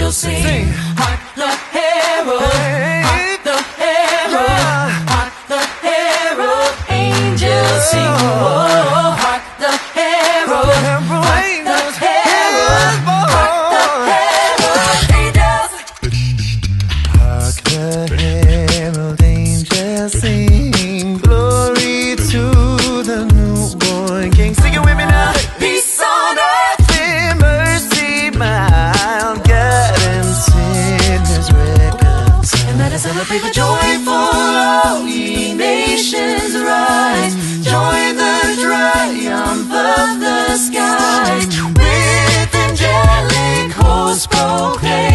angels sing. Hark the herald, hark the herald, hark the herald angels sing. Whoa, hark the herald, hark the herald, hark the herald angels. Hark the herald angels sing. Glory to the newborn King. Sing it with me now. Peace on earth, In mercy, mild guidance, sinners reconciled. and let us celebrate the joyful, all ye nations rise. Join the triumph of the skies with angelic hosts proclaim.